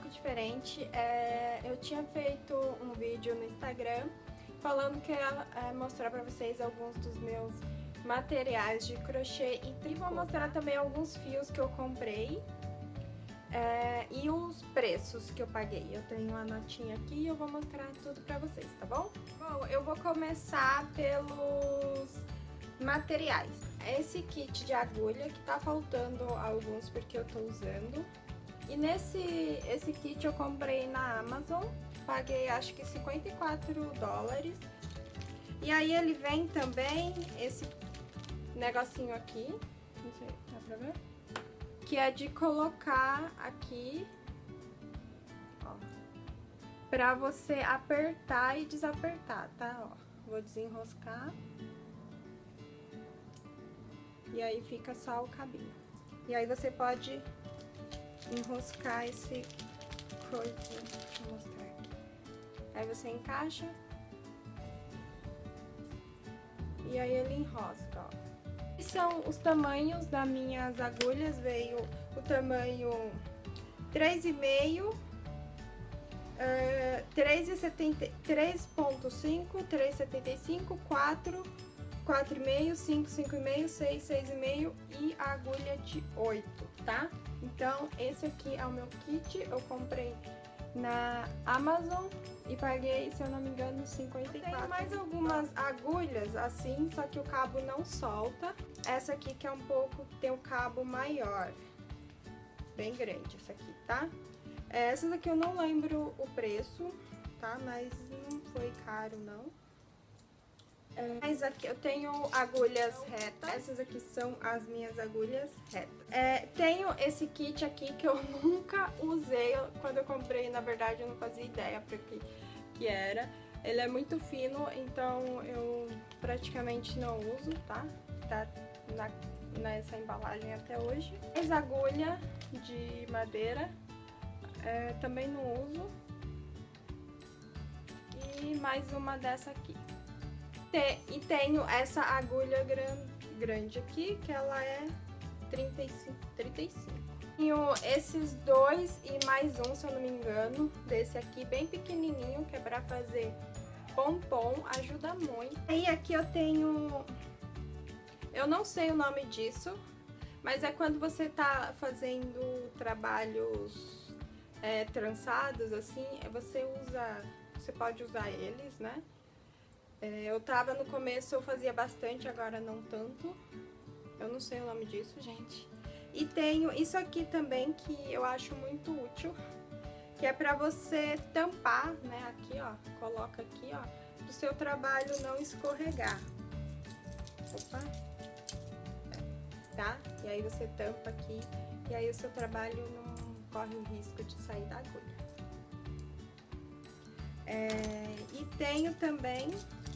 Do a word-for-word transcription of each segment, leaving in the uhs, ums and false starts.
pouco diferente. É, eu tinha feito um vídeo no Instagram falando que eu ia é, mostrar pra vocês alguns dos meus materiais de crochê e tricô. Vou mostrar também alguns fios que eu comprei é, e os preços que eu paguei. Eu tenho uma notinha aqui e eu vou mostrar tudo pra vocês, tá bom? Bom, eu vou começar pelos materiais. Esse kit de agulha que tá faltando alguns porque eu tô usando. E nesse esse kit eu comprei na Amazon, paguei acho que cinquenta e quatro dólares. E aí ele vem também esse negocinho aqui, não sei, dá pra ver? Que é de colocar aqui, ó, pra você apertar e desapertar, tá? Ó, vou desenroscar. E aí fica só o cabinho. E aí você pode enroscar esse coisinho, deixa eu mostrar aqui. Aí você encaixa. E aí ele enrosca, ó. Esses são os tamanhos das minhas agulhas. Veio o tamanho três e meio, uh, três ponto cinco, três e setenta e cinco, quatro, quatro e meio, cinco, cinco e meio, seis, seis e meio e a agulha de oito, tá? Então, esse aqui é o meu kit, eu comprei na Amazon e paguei, se eu não me engano, cinquenta e quatro. Tem mais algumas agulhas assim, só que o cabo não solta. Essa aqui que é um pouco, tem o cabo maior, bem grande essa aqui, tá? Essas aqui eu não lembro o preço, tá? Mas não foi caro, não. É, mas aqui eu tenho agulhas retas, essas aqui são as minhas agulhas retas. É, tenho esse kit aqui que eu nunca usei, quando eu comprei, na verdade eu não fazia ideia para que, que era. Ele é muito fino, então eu praticamente não uso, tá? Tá na, nessa embalagem até hoje. Mais agulha de madeira, é, também não uso. E mais uma dessa aqui. E tenho essa agulha gran, grande aqui, que ela é trinta e cinco, trinta e cinco. Tenho esses dois e mais um, se eu não me engano, desse aqui bem pequenininho, que é pra fazer pompom, ajuda muito. Aí aqui eu tenho, eu não sei o nome disso, mas é quando você tá fazendo trabalhos é, trançados, assim, você usa, você pode usar eles, né? Eu tava no começo, eu fazia bastante, agora não tanto. Eu não sei o nome disso, gente. E tenho isso aqui também, que eu acho muito útil, que é pra você tampar, né, aqui, ó, coloca aqui, ó, pro seu trabalho não escorregar. Opa! Tá? E aí você tampa aqui, e aí o seu trabalho não corre o risco de sair da agulha. É, e tenho também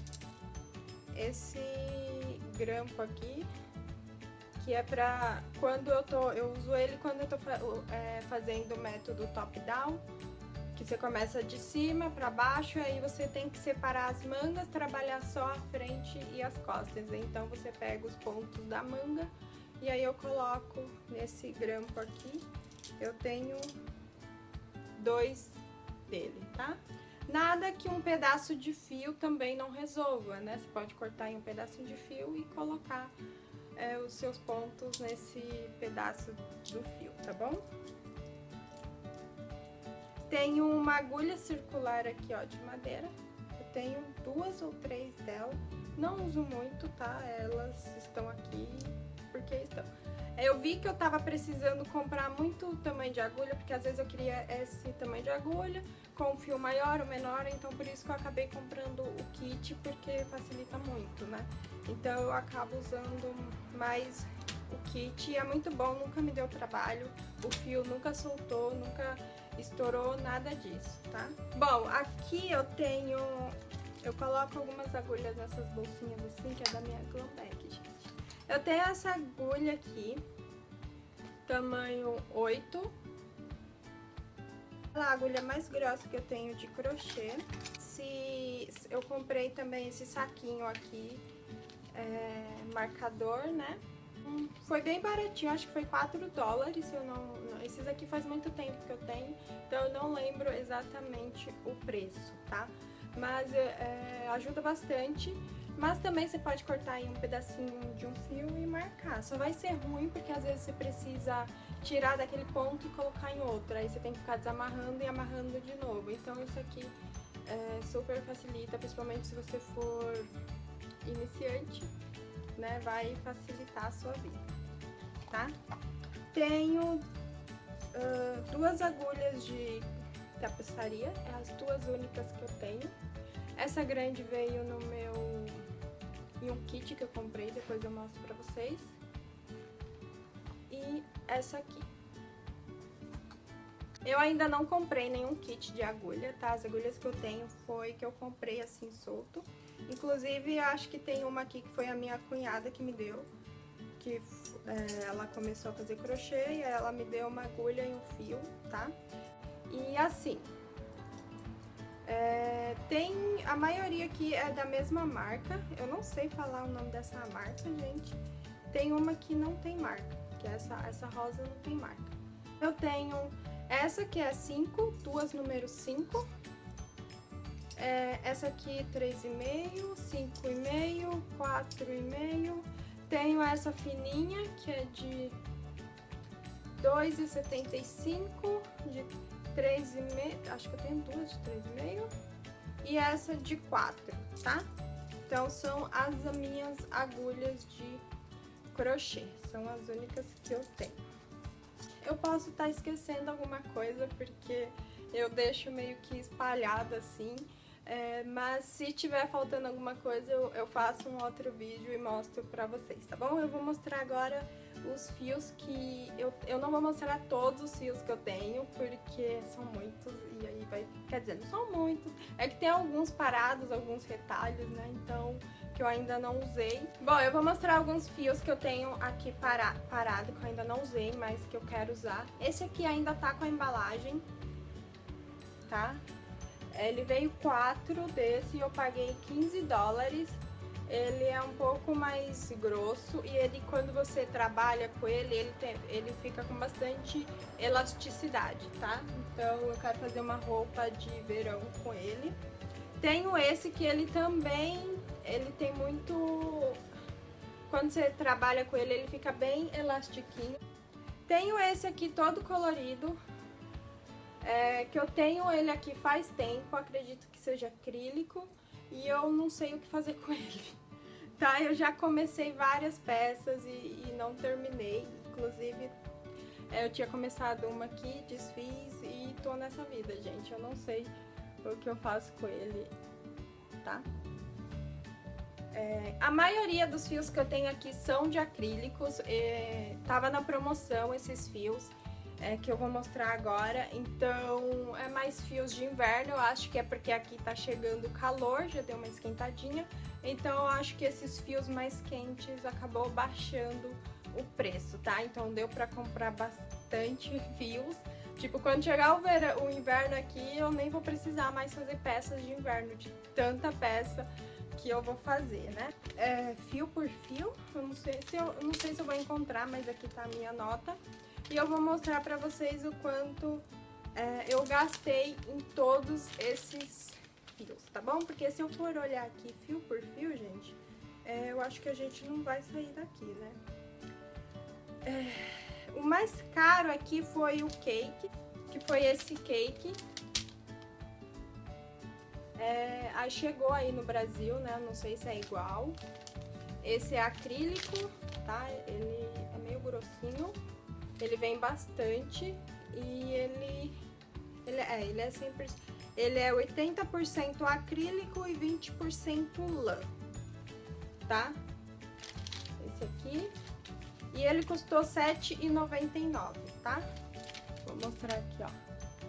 esse grampo aqui, que é pra quando eu tô, eu uso ele quando eu tô é, fazendo o método top-down, que você começa de cima pra baixo, e aí você tem que separar as mangas, trabalhar só a frente e as costas. Então você pega os pontos da manga e aí eu coloco nesse grampo aqui. Eu tenho dois dele, tá? Nada que um pedaço de fio também não resolva, né? Você pode cortar em um pedacinho de fio e colocar é, os seus pontos nesse pedaço do fio, tá bom? Tenho uma agulha circular aqui, ó, de madeira. Eu tenho duas ou três dela. Não uso muito, tá? Elas estão aqui porque estão. Eu vi que eu tava precisando comprar muito tamanho de agulha, porque às vezes eu queria esse tamanho de agulha, com um fio maior ou menor, então por isso que eu acabei comprando o kit, porque facilita muito, né? Então eu acabo usando mais o kit, e é muito bom, nunca me deu trabalho, o fio nunca soltou, nunca estourou, nada disso, tá? Bom, aqui eu tenho, eu coloco algumas agulhas nessas bolsinhas assim, que é da minha glam bag, gente. Eu tenho essa agulha aqui, tamanho oito. A agulha mais grossa que eu tenho de crochê. Se, eu comprei também esse saquinho aqui, é, marcador, né? Foi bem baratinho, acho que foi quatro dólares, eu não, não, esses aqui faz muito tempo que eu tenho, então eu não lembro exatamente o preço, tá? Mas é, ajuda bastante, mas também você pode cortar aí um pedacinho de um fio e marcar. Só vai ser ruim porque às vezes você precisa tirar daquele ponto e colocar em outro, aí você tem que ficar desamarrando e amarrando de novo. Então isso aqui é, super facilita, principalmente se você for iniciante, né? Vai facilitar a sua vida, tá? Tenho uh, duas agulhas de tapeçaria, é as duas únicas que eu tenho. Essa grande veio no meu em um kit que eu comprei, depois eu mostro pra vocês. E essa aqui. Eu ainda não comprei nenhum kit de agulha, tá? As agulhas que eu tenho foi que eu comprei assim solto. Inclusive, acho que tem uma aqui que foi a minha cunhada que me deu. Que é, ela começou a fazer crochê e ela me deu uma agulha e um fio, tá? E assim, é, tem a maioria aqui é da mesma marca. Eu não sei falar o nome dessa marca, gente. Tem uma que não tem marca, que essa, essa rosa não tem marca. Eu tenho essa que é cinco, duas número cinco. É, essa aqui três e meio, cinco e meio, quatro e meio. Tenho essa fininha que é de dois e setenta e cinco, de três e meio, acho que eu tenho duas de três e meio, e essa de quatro, tá? Então são as minhas agulhas de crochê, são as únicas que eu tenho. Eu posso estar esquecendo alguma coisa porque eu deixo meio que espalhada assim, é, mas se tiver faltando alguma coisa eu, eu faço um outro vídeo e mostro pra vocês, tá bom? Eu vou mostrar agora os fios que... Eu, eu não vou mostrar todos os fios que eu tenho, porque são muitos e aí vai... Quer dizer, não são muitos, é que tem alguns parados, alguns retalhos, né? Então, que eu ainda não usei. Bom, eu vou mostrar alguns fios que eu tenho aqui para, parado, que eu ainda não usei, mas que eu quero usar. Esse aqui ainda tá com a embalagem, tá? Ele veio quatro desse e eu paguei quinze dólares. Ele é um pouco mais grosso e ele, quando você trabalha com ele, ele, tem, ele fica com bastante elasticidade, tá? Então eu quero fazer uma roupa de verão com ele. Tenho esse que ele também, ele tem muito... Quando você trabalha com ele, ele fica bem elastiquinho. Tenho esse aqui todo colorido. É, que eu tenho ele aqui faz tempo, acredito que seja acrílico, e eu não sei o que fazer com ele, tá? Eu já comecei várias peças e, e não terminei, inclusive é, eu tinha começado uma aqui, desfiz e tô nessa vida, gente. Eu não sei o que eu faço com ele, tá? É, a maioria dos fios que eu tenho aqui são de acrílicos, é, tava na promoção esses fios. É, que eu vou mostrar agora, então é mais fios de inverno, eu acho que é porque aqui tá chegando calor, já deu uma esquentadinha, então eu acho que esses fios mais quentes acabou baixando o preço, tá? Então deu pra comprar bastante fios, tipo, quando chegar o, verão, o inverno aqui, eu nem vou precisar mais fazer peças de inverno, de tanta peça que eu vou fazer, né? É, fio por fio, eu não sei se eu, não sei se eu vou encontrar, mas aqui tá a minha nota. E eu vou mostrar pra vocês o quanto é, eu gastei em todos esses fios, tá bom? Porque se eu for olhar aqui fio por fio, gente, é, eu acho que a gente não vai sair daqui, né? É, o mais caro aqui foi o cake, que foi esse cake. É, aí chegou aí no Brasil, né? Não sei se é igual. Esse é acrílico, tá? Ele é meio grossinho. Ele vem bastante e ele, ele é, ele é cem por cento, ele é oitenta por cento acrílico e vinte por cento lã, tá? Esse aqui. E ele custou sete reais e noventa e nove centavos, tá? Vou mostrar aqui, ó.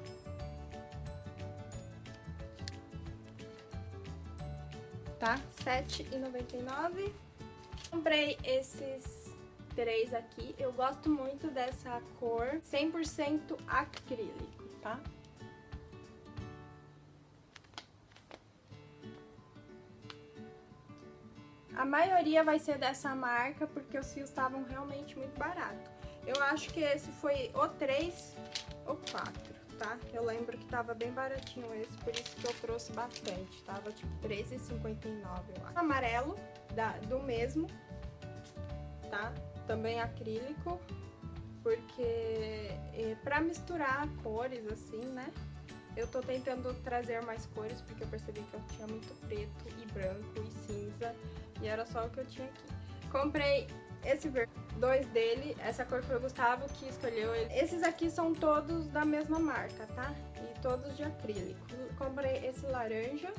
Tá? sete reais e noventa e nove centavos. Comprei esses três aqui, eu gosto muito dessa cor cem por cento acrílico, tá? A maioria vai ser dessa marca, porque os fios estavam realmente muito baratos. Eu acho que esse foi o três ou quatro, tá? Eu lembro que tava bem baratinho esse, por isso que eu trouxe bastante. Tava tipo treze reais e cinquenta e nove centavos, eu acho. Amarelo, da, do mesmo, tá? Também acrílico, porque é, pra misturar cores assim, né? Eu tô tentando trazer mais cores, porque eu percebi que eu tinha muito preto e branco e cinza, e era só o que eu tinha aqui. Comprei esse verde, dois dele, essa cor foi o Gustavo que escolheu ele. Esses aqui são todos da mesma marca, tá? E todos de acrílico. Comprei esse laranja.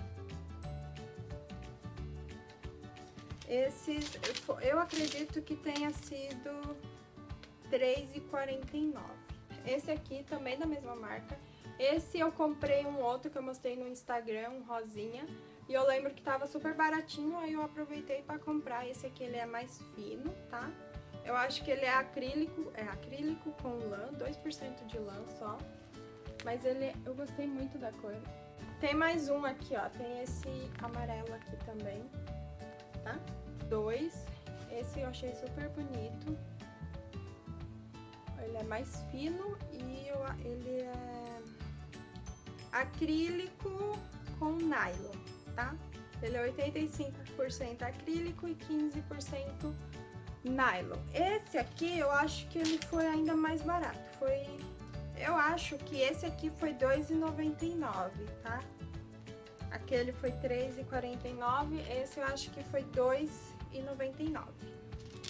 Esses, eu acredito que tenha sido três reais e quarenta e nove centavos. Esse aqui também da mesma marca. Esse eu comprei um outro que eu mostrei no Instagram, um rosinha. E eu lembro que tava super baratinho, aí eu aproveitei pra comprar. Esse aqui ele é mais fino, tá? Eu acho que ele é acrílico, é acrílico com lã, dois por cento de lã só. Mas ele, eu gostei muito da cor. Tem mais um aqui, ó, tem esse amarelo aqui também, tá? Dois, esse eu achei super bonito. Ele é mais fino e eu, ele é acrílico com nylon, tá? Ele é oitenta e cinco por cento acrílico e quinze por cento nylon. Esse aqui eu acho que ele foi ainda mais barato. Foi, eu acho que esse aqui foi dois reais e noventa e nove centavos, tá? Aquele foi três reais e quarenta e nove centavos, esse eu acho que foi dois reais e noventa e nove centavos.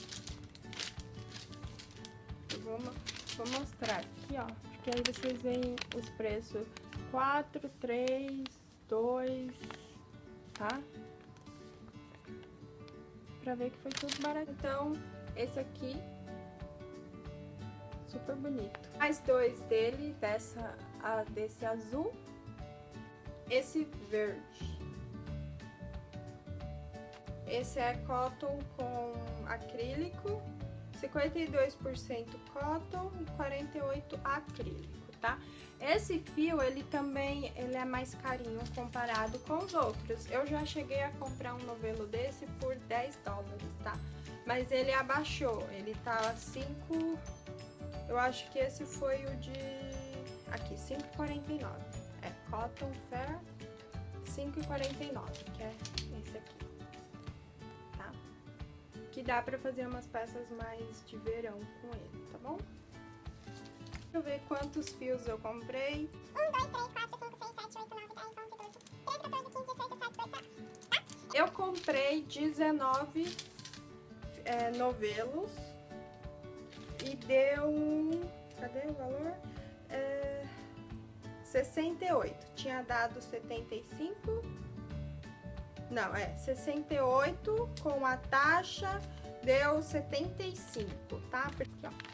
Eu vou, vou mostrar aqui, ó, porque aí vocês veem os preços. Quatro, três, dois, tá? Pra ver que foi tudo barato. Então, esse aqui, super bonito. Mais dois dele, dessa, a, desse azul. Esse verde. Esse é cotton com acrílico. cinquenta e dois por cento cotton e quarenta e oito por cento acrílico, tá? Esse fio, ele também ele é mais carinho comparado com os outros. Eu já cheguei a comprar um novelo desse por dez dólares, tá? Mas ele abaixou, ele tá cinco... Eu acho que esse foi o de... Aqui, cinco e quarenta e nove. É Cotton Fair cinco e quarenta e nove, que é esse aqui, tá? Que dá pra fazer umas peças mais de verão com ele, tá bom? Deixa eu ver quantos fios eu comprei. um, dois, três, quatro, cinco, seis, sete, oito, nove, dez, onze, doze, treze, quatorze, quinze, dezesseis, dezessete, dezoito, tá? Eu comprei dezenove é, novelos e deu... Cadê o valor? É, sessenta e oito. Tinha dado setenta e cinco. Não, é sessenta e oito com a taxa, deu setenta e cinco, tá? Aqui, ó.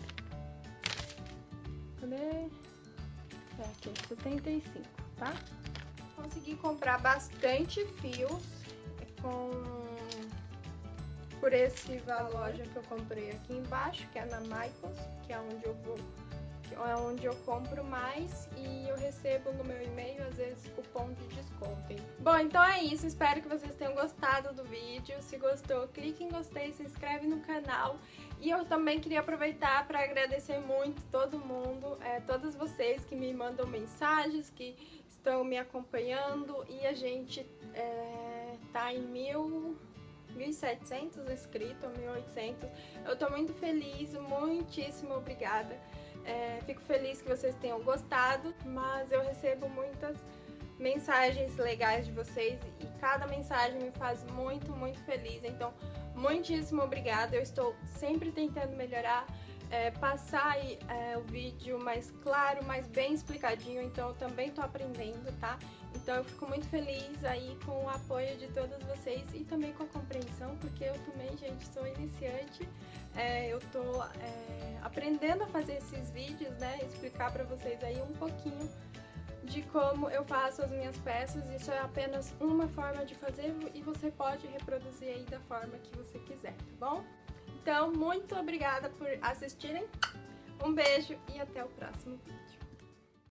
Cadê? É aqui, setenta e cinco, tá? Consegui comprar bastante fios com... por esse valor loja que eu comprei aqui embaixo, que é na Michaels, que é onde eu vou, que é onde eu compro mais e eu recebo no meu e-mail, às vezes, cupom de desconto. Hein? Bom, então é isso, espero que vocês tenham gostado do vídeo. Se gostou, clique em gostei, se inscreve no canal. E eu também queria aproveitar para agradecer muito todo mundo, é, todos vocês que me mandam mensagens, que estão me acompanhando, e a gente é, tá em mil... mil e setecentos inscritos, mil e oitocentos. Eu tô muito feliz, muitíssimo obrigada. É, fico feliz que vocês tenham gostado, mas eu recebo muitas mensagens legais de vocês e cada mensagem me faz muito, muito feliz. Então, muitíssimo obrigada. Eu estou sempre tentando melhorar, é, passar aí, é, o vídeo mais claro, mais bem explicadinho. Então, eu também tô aprendendo, tá? Então eu fico muito feliz aí com o apoio de todas vocês e também com a compreensão, porque eu também, gente, sou iniciante, é, eu tô é, aprendendo a fazer esses vídeos, né, explicar pra vocês aí um pouquinho de como eu faço as minhas peças. Isso é apenas uma forma de fazer e você pode reproduzir aí da forma que você quiser, tá bom? Então, muito obrigada por assistirem, um beijo e até o próximo vídeo.